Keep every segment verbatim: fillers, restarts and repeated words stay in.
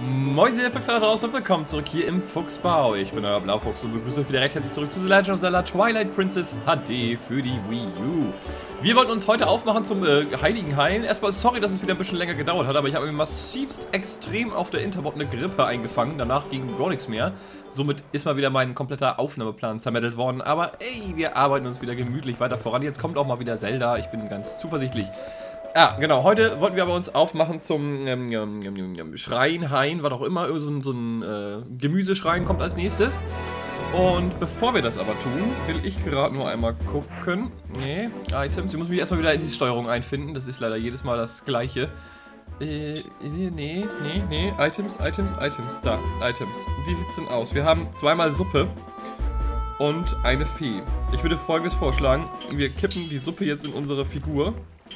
Moin, ihr Füchse da draußen und willkommen zurück hier im Fuchsbau. Ich bin euer Blaufuchs und begrüße euch wieder recht herzlich zurück zu The Legend of Zelda Twilight Princess H D für die Wii U. Wir wollten uns heute aufmachen zum äh, Heiligen Hain. Erstmal sorry, dass es wieder ein bisschen länger gedauert hat, aber ich habe mir massivst extrem auf der Interbob eine Grippe eingefangen. Danach ging gar nichts mehr. Somit ist mal wieder mein kompletter Aufnahmeplan zermettelt worden. Aber ey, wir arbeiten uns wieder gemütlich weiter voran. Jetzt kommt auch mal wieder Zelda. Ich bin ganz zuversichtlich. Ja, genau. Heute wollten wir aber uns aufmachen zum ähm, ähm, ähm, Schrein, Hain, was auch immer. So ein, so ein äh, Gemüseschrein kommt als nächstes. Und bevor wir das aber tun, will ich gerade nur einmal gucken. Nee, Items. Ich muss mich erstmal wieder in die Steuerung einfinden. Das ist leider jedes Mal das Gleiche. Äh, nee, nee, nee. Items, Items, Items. Da, Items. Wie sieht's denn aus? Wir haben zweimal Suppe und eine Fee. Ich würde Folgendes vorschlagen. Wir kippen die Suppe jetzt in unsere Figur.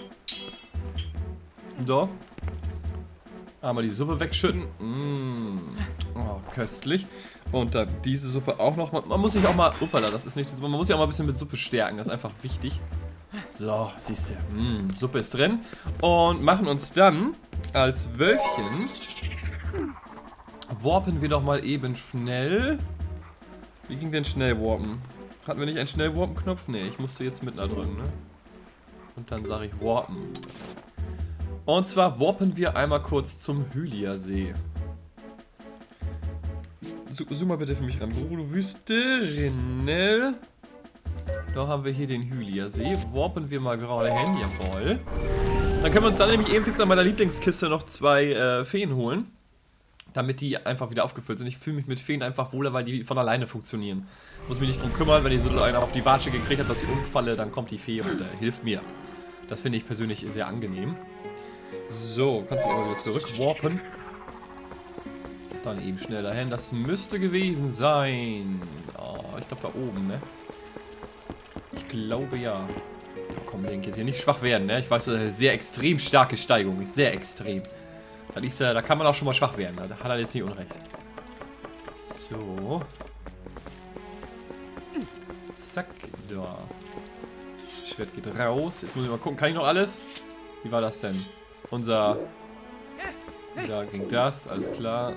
So. Einmal die Suppe wegschütten. Mmh. Oh, köstlich. Und dann diese Suppe auch noch mal. Man muss sich auch mal. Uppala, das ist nicht das. Man muss sich auch mal ein bisschen mit Suppe stärken. Das ist einfach wichtig. So, siehst du. Mmh, Suppe ist drin. Und machen uns dann als Wölfchen. Warpen wir doch mal eben schnell. Wie ging denn schnell warpen? Hatten wir nicht einen Schnell-Warpen-Knopf? Nee, ich musste jetzt mit drücken, ne? Und dann sage ich warpen. Und zwar warpen wir einmal kurz zum Hylia-See. Zoom mal bitte für mich ran. Bruno Wüste, Renell. Da haben wir hier den Hylia-See. Warpen wir mal gerade hin. Jawohl. Dann können wir uns dann nämlich eben fix an meiner Lieblingskiste noch zwei äh, Feen holen. Damit die einfach wieder aufgefüllt sind. Ich fühle mich mit Feen einfach wohler, weil die von alleine funktionieren. Muss mich nicht drum kümmern, wenn ich so einen auf die Watsche gekriegt habe, dass ich umfalle, dann kommt die Fee und äh, hilft mir. Das finde ich persönlich sehr angenehm. So, kannst du immer wieder zurückwarpen. Dann eben schnell dahin. Das müsste gewesen sein. Oh, ich glaube da oben, ne? Ich glaube ja. Oh, komm, Link, jetzt hier nicht schwach werden, ne? Ich weiß, das ist eine sehr extrem starke Steigung. Sehr extrem. Das ist, da kann man auch schon mal schwach werden. Da hat er jetzt nicht unrecht. So. Zack, da. Das Schwert geht raus. Jetzt muss ich mal gucken, kann ich noch alles? Wie war das denn? Unser... Da ging das, alles klar.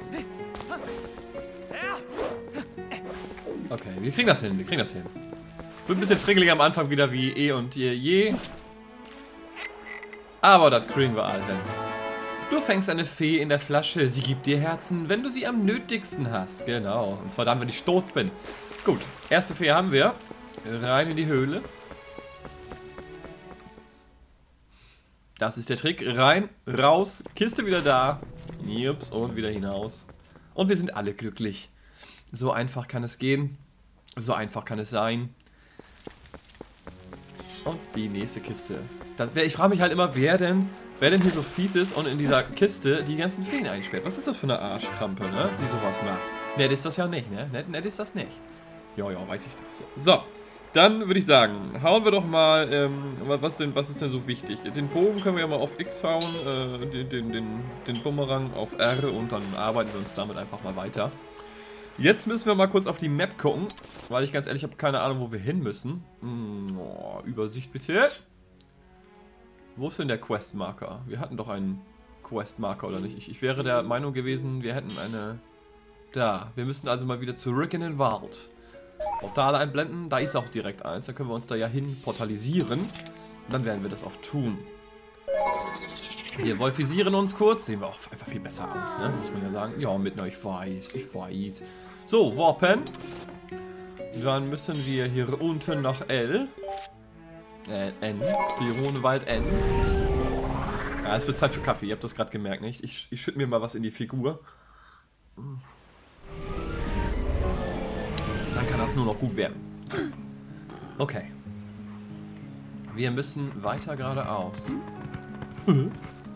Okay, wir kriegen das hin, wir kriegen das hin. Wird ein bisschen frickelig am Anfang wieder wie eh und je, je. Aber das kriegen wir alle hin. Du fängst eine Fee in der Flasche, sie gibt dir Herzen, wenn du sie am nötigsten hast. Genau, und zwar dann, wenn ich tot bin. Gut, erste Fee haben wir. Rein in die Höhle. Das ist der Trick. Rein, raus, Kiste wieder da. Jups, und wieder hinaus. Und wir sind alle glücklich. So einfach kann es gehen. So einfach kann es sein. Und die nächste Kiste. Das, ich frage mich halt immer, wer denn, wer denn hier so fies ist und in dieser Kiste die ganzen Feen einsperrt. Was ist das für eine Arschkrampe, ne? Die sowas macht. Nett ist das ja nicht, ne? Nett, nett ist das nicht. Ja, ja, weiß ich doch. So. so. Dann würde ich sagen, hauen wir doch mal, ähm, was, denn, was ist denn so wichtig? Den Bogen können wir ja mal auf X hauen, äh, den, den, den, den Bumerang auf R und dann arbeiten wir uns damit einfach mal weiter. Jetzt müssen wir mal kurz auf die Map gucken, weil ich ganz ehrlich habe keine Ahnung, wo wir hin müssen. Hm, oh, Übersicht bitte. Wo ist denn der Questmarker? Wir hatten doch einen Questmarker, oder nicht? Ich, ich wäre der Meinung gewesen, wir hätten eine... Da, wir müssen also mal wieder zurück in den Wald. Portale einblenden, da ist auch direkt eins, dann können wir uns da ja hin portalisieren. Dann werden wir das auch tun. Wir wolfisieren uns kurz, sehen wir auch einfach viel besser aus, ne? Muss man ja sagen. Ja, mit, na, ich weiß, ich weiß. So, warpen. Dann müssen wir hier unten nach L. Äh, N. Fleronewald N. Ja, es wird Zeit für Kaffee, ihr habt das gerade gemerkt, nicht? Ich, ich schütte mir mal was in die Figur. Dann kann das nur noch gut werden. Okay. Wir müssen weiter geradeaus. Mhm.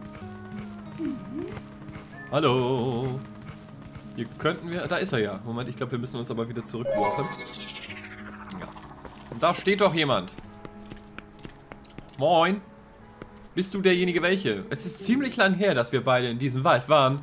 Hallo. Hier könnten wir... Da ist er ja. Moment, ich glaube, wir müssen uns aber wieder zurückwarpen. Ja. Und da steht doch jemand. Moin. Bist du derjenige welche? Es ist ziemlich lang her, dass wir beide in diesem Wald waren.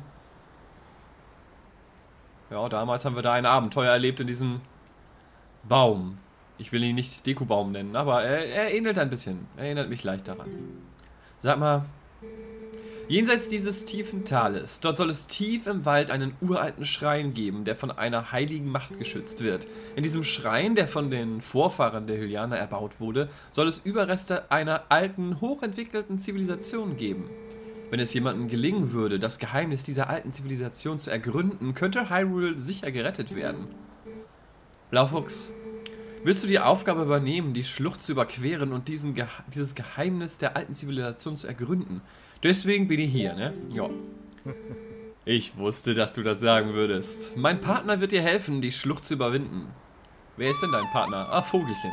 Ja, damals haben wir da ein Abenteuer erlebt in diesem... Baum. Ich will ihn nicht Dekubaum nennen, aber er, er ähnelt ein bisschen. Er erinnert mich leicht daran. Sag mal, Jenseits dieses tiefen Tales, dort soll es tief im Wald einen uralten Schrein geben, der von einer heiligen Macht geschützt wird. In diesem Schrein, der von den Vorfahren der Hylianer erbaut wurde, soll es Überreste einer alten, hochentwickelten Zivilisation geben. Wenn es jemandem gelingen würde, das Geheimnis dieser alten Zivilisation zu ergründen, könnte Hyrule sicher gerettet werden. Blaufuchs, willst du die Aufgabe übernehmen, die Schlucht zu überqueren und diesen Ge dieses Geheimnis der alten Zivilisation zu ergründen? Deswegen bin ich hier, ne? Ja. Ich wusste, dass du das sagen würdest. Mein Partner wird dir helfen, die Schlucht zu überwinden. Wer ist denn dein Partner? Ah, Vogelchen.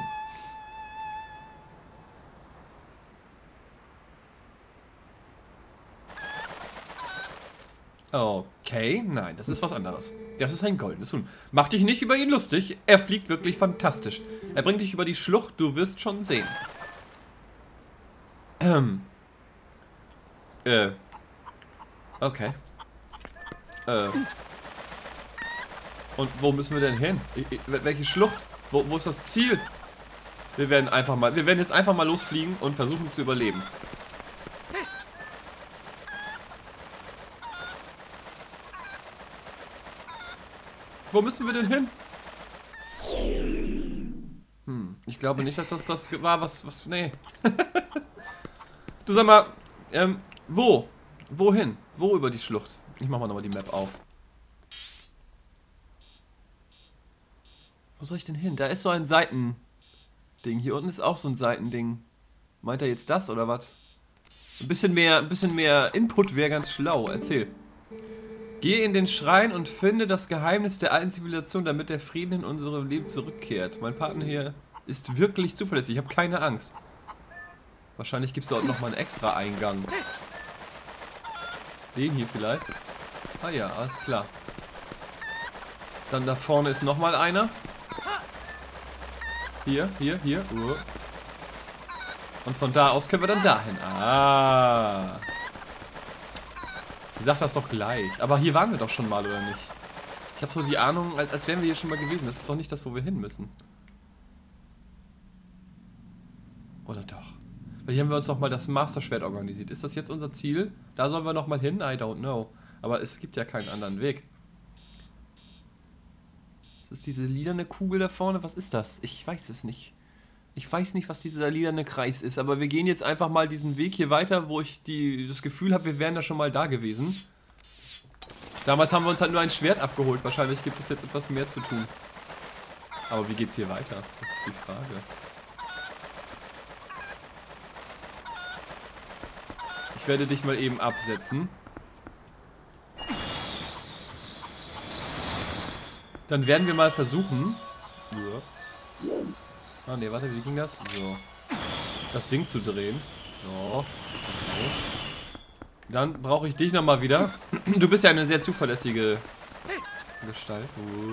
Okay, nein, das ist was anderes. Das ist ein goldenes Huhn. Mach dich nicht über ihn lustig, er fliegt wirklich fantastisch. Er bringt dich über die Schlucht, du wirst schon sehen. Ähm. Äh. Okay. Äh. Und wo müssen wir denn hin? Ich, ich, welche Schlucht? Wo, wo ist das Ziel? Wir werden einfach mal, wir werden jetzt einfach mal losfliegen und versuchen zu überleben. Wo müssen wir denn hin? Hm, ich glaube nicht, dass das das war, was, was, nee. Du sag mal, ähm, wo? Wohin? Wo über die Schlucht? Ich mach mal nochmal die Map auf. Wo soll ich denn hin? Da ist so ein Seitending. Hier unten ist auch so ein Seitending. Meint er jetzt das oder was? Ein bisschen mehr, ein bisschen mehr Input wäre ganz schlau. Erzähl. Geh in den Schrein und finde das Geheimnis der alten Zivilisation, damit der Frieden in unserem Leben zurückkehrt. Mein Partner hier ist wirklich zuverlässig. Ich habe keine Angst. Wahrscheinlich gibt es dort nochmal einen extra Eingang. Den hier vielleicht. Ah ja, alles klar. Dann da vorne ist nochmal einer. Hier, hier, hier. Und von da aus können wir dann dahin. Ah. Ich sag das doch gleich. Aber hier waren wir doch schon mal, oder nicht? Ich habe so die Ahnung, als, als wären wir hier schon mal gewesen. Das ist doch nicht das, wo wir hin müssen. Oder doch? Weil hier haben wir uns doch mal das Master-Schwert organisiert. Ist das jetzt unser Ziel? Da sollen wir noch mal hin? I don't know. Aber es gibt ja keinen anderen Weg. Das ist diese lilane Kugel da vorne. Was ist das? Ich weiß es nicht. Ich weiß nicht, was dieser lilane Kreis ist. Aber wir gehen jetzt einfach mal diesen Weg hier weiter, wo ich die, das Gefühl habe, wir wären da schon mal da gewesen. Damals haben wir uns halt nur ein Schwert abgeholt. Wahrscheinlich gibt es jetzt etwas mehr zu tun. Aber wie geht's hier weiter? Das ist die Frage. Ich werde dich mal eben absetzen. Dann werden wir mal versuchen... Ah ne, warte, wie ging das? So. Das Ding zu drehen. So. Okay. Dann brauche ich dich nochmal wieder. Du bist ja eine sehr zuverlässige Gestalt.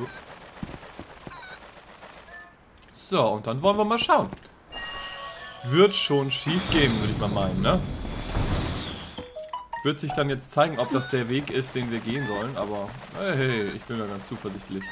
So, und dann wollen wir mal schauen. Wird schon schief gehen, würde ich mal meinen, ne? Wird sich dann jetzt zeigen, ob das der Weg ist, den wir gehen sollen, aber hey, hey, ich bin da ganz zuversichtlich.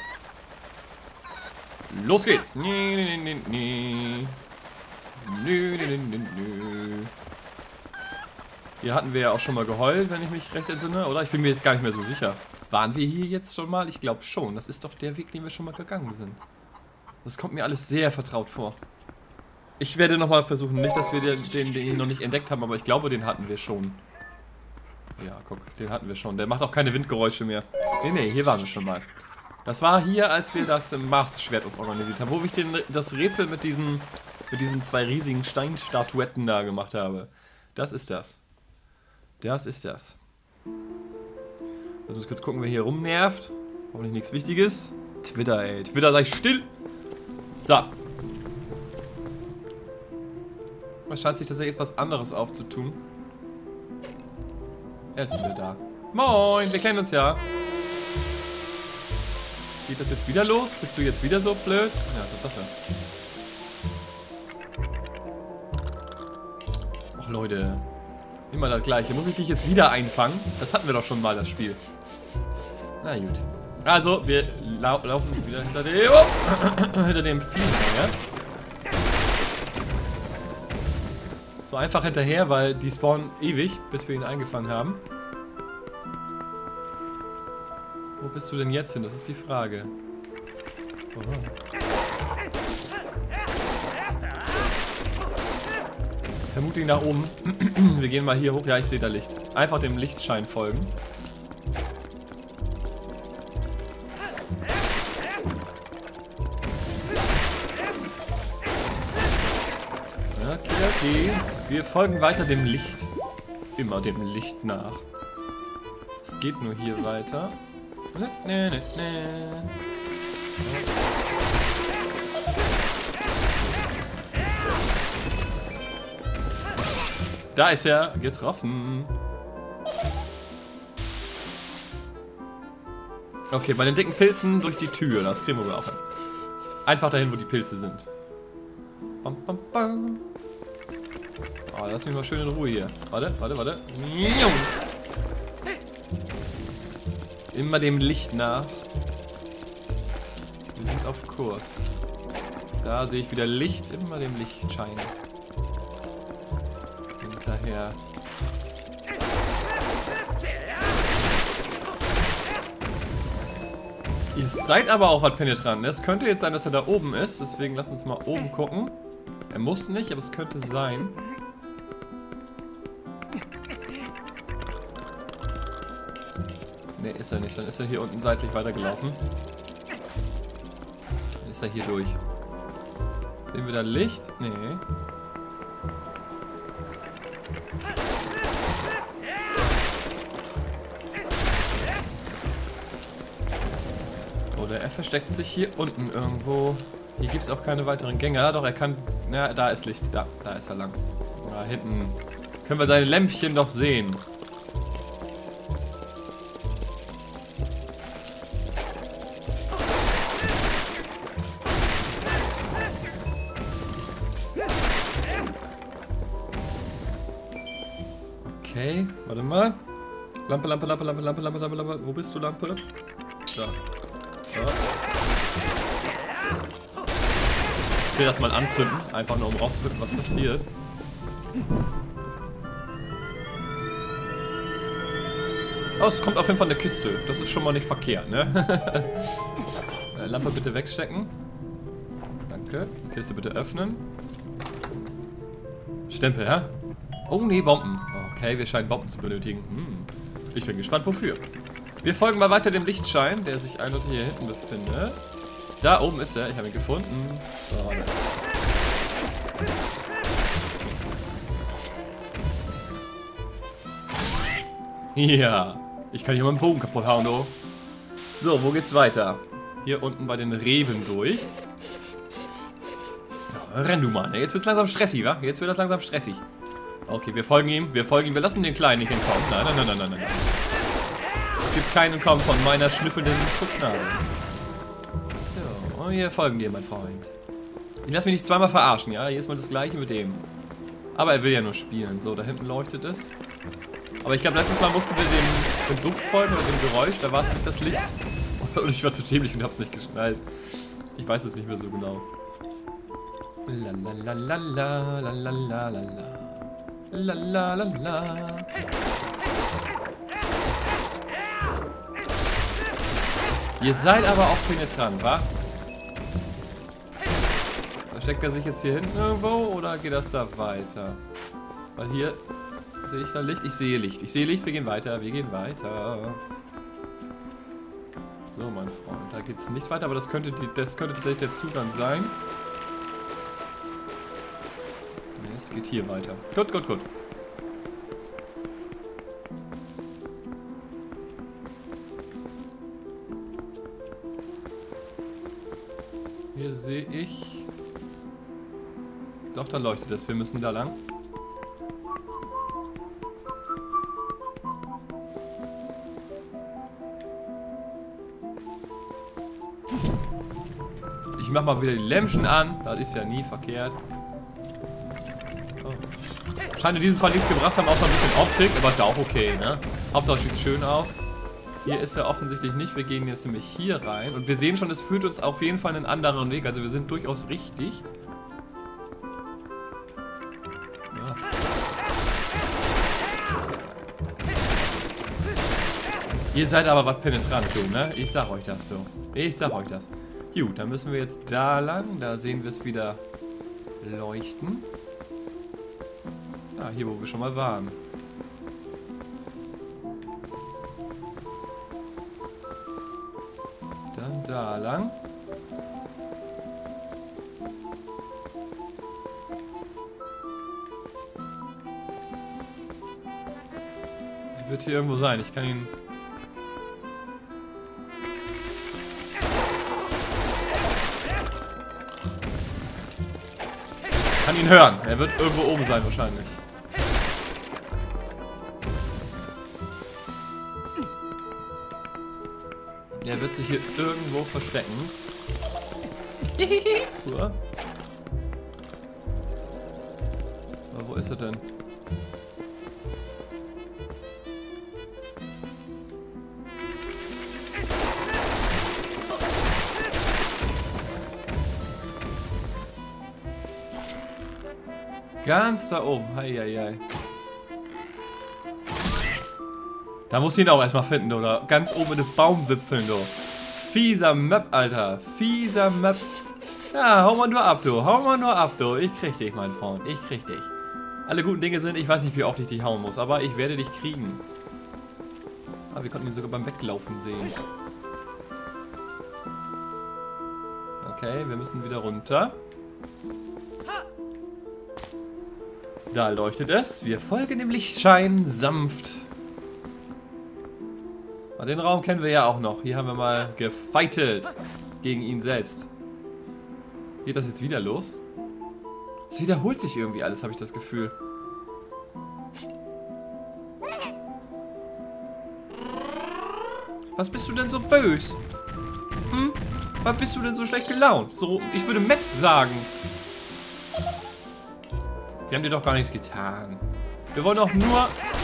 Los geht's! Nee, nee, nee, nee. Nö, nö, nö, nö. Hier hatten wir ja auch schon mal geheult, wenn ich mich recht entsinne, oder? Ich bin mir jetzt gar nicht mehr so sicher. Waren wir hier jetzt schon mal? Ich glaube schon. Das ist doch der Weg, den wir schon mal gegangen sind. Das kommt mir alles sehr vertraut vor. Ich werde nochmal versuchen, nicht, dass wir den, den, den noch nicht entdeckt haben, aber ich glaube, den hatten wir schon. Ja, guck, den hatten wir schon. Der macht auch keine Windgeräusche mehr. Nee, nee, hier waren wir schon mal. Das war hier, als wir das Master-Schwert uns organisiert haben, wo ich den, das Rätsel mit diesen, mit diesen zwei riesigen Steinstatuetten da gemacht habe. Das ist das. Das ist das. Also muss kurz gucken, wer hier rumnervt. Hoffentlich nichts Wichtiges. Twitter, ey. Twitter, sei still. So. Es scheint sich tatsächlich etwas anderes aufzutun. Er ist wieder da. Moin, wir kennen uns ja. Geht das jetzt wieder los? Bist du jetzt wieder so blöd? Ja, Tatsache. Ach Leute. Immer das gleiche. Muss ich dich jetzt wieder einfangen? Das hatten wir doch schon mal, das Spiel. Na gut. Also, wir lau laufen wieder hinter dem... Oh, hinter dem Vielhänger. So einfach hinterher, weil die spawnen ewig, bis wir ihn eingefangen haben. Wo bist du denn jetzt hin? Das ist die Frage. Oh. Vermutlich nach oben. Wir gehen mal hier hoch. Ja, ich sehe da Licht. Einfach dem Lichtschein folgen. Okay, okay. Wir folgen weiter dem Licht. Immer dem Licht nach. Es geht nur hier weiter. Ne, ne, ne. Da ist er getroffen. Okay, bei den dicken Pilzen durch die Tür. Das kriegen wir auch hin. Einfach dahin, wo die Pilze sind. Bam, bam, bam. Oh, lass mich mal schön in Ruhe hier. Warte, warte, warte. Immer dem Licht nach. Wir sind auf Kurs. Da sehe ich wieder Licht. Immer dem Lichtschein hinterher. Ihr seid aber auch was penetrant. Es könnte jetzt sein, dass er da oben ist. Deswegen lasst uns mal oben gucken. Er muss nicht, aber es könnte sein. Ne, ist er nicht. Dann ist er hier unten seitlich weitergelaufen. Dann ist er hier durch. Sehen wir da Licht? Nee. Oder er versteckt sich hier unten irgendwo. Hier gibt es auch keine weiteren Gänger. Doch, er kann... Na, da ist Licht. Da, da ist er lang. Da hinten können wir seine Lämpchen doch sehen. Okay, warte mal. Lampe, Lampe, Lampe, Lampe, Lampe, Lampe, Lampe, Lampe. Wo bist du, Lampe? Da. So. Ich will das mal anzünden, einfach nur um rauszufinden, was passiert. Oh, es kommt auf jeden Fall eine Kiste. Das ist schon mal nicht verkehrt, ne? Lampe bitte wegstecken. Danke. Kiste bitte öffnen. Stempel, ja? Oh nee, Bomben. Okay, wir scheinen Bomben zu benötigen. Hm. Ich bin gespannt, wofür. Wir folgen mal weiter dem Lichtschein, der sich eindeutig hier hinten befindet. Da oben ist er. Ich habe ihn gefunden. So, warte. Ja. Ich kann hier mal einen Bogen kaputt hauen, du. So, wo geht's weiter? Hier unten bei den Reben durch. Ja, renn du mal, ne? Jetzt wird's langsam stressig, wa? Jetzt wird das langsam stressig. Okay, wir folgen ihm, wir folgen ihm, wir lassen den Kleinen nicht entkommen. Nein, nein, nein, nein, nein, nein. Es gibt keinen Entkommen von meiner schnüffelnden Fuchsnase. So, und wir folgen dir, mein Freund. Ich lass mich nicht zweimal verarschen, ja? Jedes Mal das gleiche mit dem. Aber er will ja nur spielen. So, da hinten leuchtet es. Aber ich glaube, letztes Mal mussten wir dem, dem Duft folgen oder dem Geräusch, da war es nicht das Licht. Und ich war zu dämlich und hab's nicht geschnallt. Ich weiß es nicht mehr so genau. Lalalala, lalalala. La la la la. Ihr seid aber auch penetrant, wa? Versteckt er sich jetzt hier hinten irgendwo oder geht das da weiter? Weil hier sehe ich da Licht. Ich sehe Licht. Ich sehe Licht. Wir gehen weiter. Wir gehen weiter. So, mein Freund. Da geht es nicht weiter, aber das könnte, die, das könnte tatsächlich der Zugang sein. Es geht hier weiter. Gut, gut, gut. Hier sehe ich... Doch, da leuchtet es. Wir müssen da lang. Ich mach mal wieder die Lämpchen an. Das ist ja nie verkehrt. Scheint in diesem Fall nichts gebracht haben, außer ein bisschen Optik, aber ist ja auch okay, ne? Hauptsache sieht schön aus. Hier ist er offensichtlich nicht, wir gehen jetzt nämlich hier rein. Und wir sehen schon, es führt uns auf jeden Fall einen anderen Weg, also wir sind durchaus richtig. Ja. Ihr seid aber was penetrant, du, ne? Ich sag euch das so. Ich sag euch das. Gut, dann müssen wir jetzt da lang. Da sehen wir es wieder leuchten. Ah, hier, wo wir schon mal waren. Dann da lang. Er wird hier irgendwo sein. Ich kann ihn... Ich kann ihn hören. Er wird irgendwo oben sein wahrscheinlich. Er wird sich hier irgendwo verstecken. Aber wo ist er denn? Ganz da oben. Heieiei. Da muss ich ihn auch erstmal finden, oder? Ganz oben in den Baumwipfeln, du. Fieser Map, Alter. Fieser Map. Ja, hau mal nur ab, du. Hau mal nur ab, du. Ich krieg dich, mein Freund. Ich krieg dich. Alle guten Dinge sind, ich weiß nicht, wie oft ich dich hauen muss, aber ich werde dich kriegen. Ah, wir konnten ihn sogar beim Weglaufen sehen. Okay, wir müssen wieder runter. Da leuchtet es. Wir folgen dem Lichtschein sanft. Den Raum kennen wir ja auch noch. Hier haben wir mal gefightet gegen ihn selbst. Geht das jetzt wieder los? Es wiederholt sich irgendwie alles, habe ich das Gefühl. Was bist du denn so böse? Hm? Was bist du denn so schlecht gelaunt? So, ich würde Matt sagen. Wir haben dir doch gar nichts getan. Wir wollen doch nur...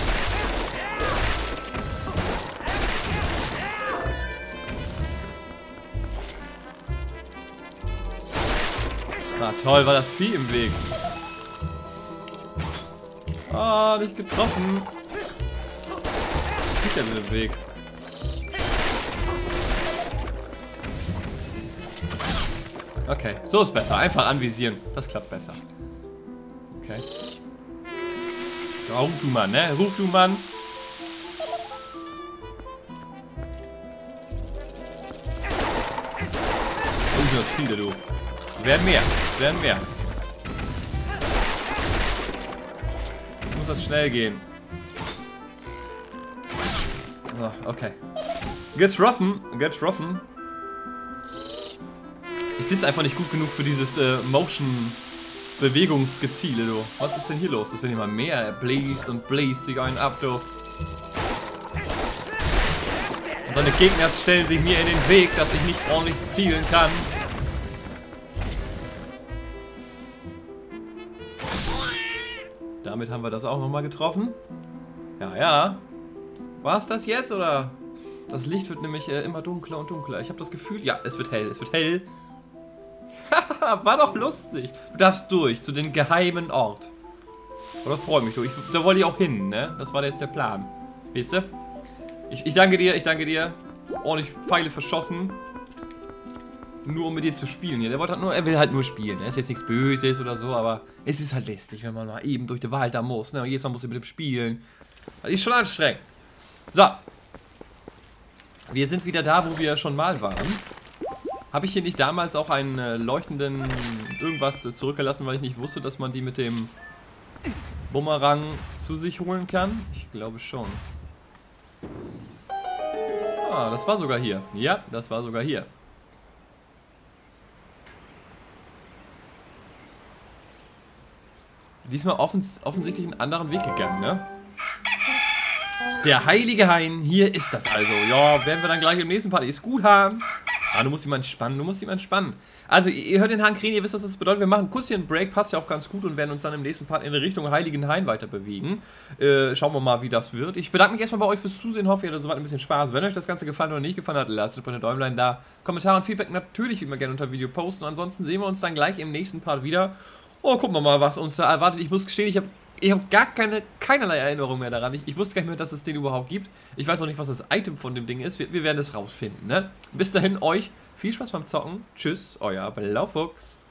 Na toll, war das Vieh im Weg. Ah, nicht getroffen. Was ist denn im Weg? Okay, so ist besser. Einfach anvisieren. Das klappt besser. Okay. Ja, ruf du Mann, ne? Ruf du Mann. Oh, sind das viele, du. Werden mehr. Werden mehr. Jetzt muss das schnell gehen. So, okay. Getroffen. Getroffen. Ich sitze einfach nicht gut genug für dieses äh, Motion-Bewegungsgeziele, du. Was ist denn hier los? Das wird immer mehr. Er bläst und bläst sich einen ab, du. Und seine Gegner stellen sich mir in den Weg, dass ich nicht ordentlich zielen kann. Damit haben wir das auch nochmal getroffen. Ja, ja. War es das jetzt, oder? Das Licht wird nämlich äh, immer dunkler und dunkler. Ich habe das Gefühl... Ja, es wird hell. Es wird hell. War doch lustig. Du darfst durch, zu den geheimen Ort. Oh, das freut mich, du. Ich, da wollte ich auch hin, ne? Das war jetzt der Plan. Weißt du? Ich, ich danke dir, ich danke dir. Ordentlich Pfeile verschossen. Nur um mit dir zu spielen hier. Der wollte halt nur, er will halt nur spielen. Er ist jetzt nichts Böses oder so, aber es ist halt lästig, wenn man mal eben durch den Wald da muss. Ne? Und jedes Mal muss er mit dem spielen. Das ist schon anstrengend. So. Wir sind wieder da, wo wir schon mal waren. Habe ich hier nicht damals auch einen äh, leuchtenden irgendwas äh, zurückgelassen, weil ich nicht wusste, dass man die mit dem Bumerang zu sich holen kann? Ich glaube schon. Ah, das war sogar hier. Ja, das war sogar hier. Diesmal offens offensichtlich einen anderen Weg gegangen, ne? Der heilige Hain, hier ist das also. Ja, werden wir dann gleich im nächsten Part. Ist gut, Hahn. Ah, du musst ihn mal entspannen, du musst ihn mal entspannen. Also, ihr hört den Hahn krähen, ihr wisst, was das bedeutet. Wir machen kurz hier einen Break, passt ja auch ganz gut und werden uns dann im nächsten Part in Richtung Heiligen Hain weiter bewegen. Äh, schauen wir mal, wie das wird. Ich bedanke mich erstmal bei euch fürs Zusehen, hoffe, ihr hattet soweit ein bisschen Spaß. Wenn euch das Ganze gefallen oder nicht gefallen hat, lasst es bei den Däumlein da. Kommentare und Feedback natürlich immer gerne unter Video posten. Ansonsten sehen wir uns dann gleich im nächsten Part wieder. Oh, gucken wir mal, was uns da erwartet. Ich muss gestehen, ich habe Ich habe gar keine, keinerlei Erinnerung mehr daran. Ich, ich wusste gar nicht mehr, dass es den überhaupt gibt. Ich weiß auch nicht, was das Item von dem Ding ist. Wir, wir werden es rausfinden, ne? Bis dahin, euch viel Spaß beim Zocken. Tschüss, euer Blaufuchs.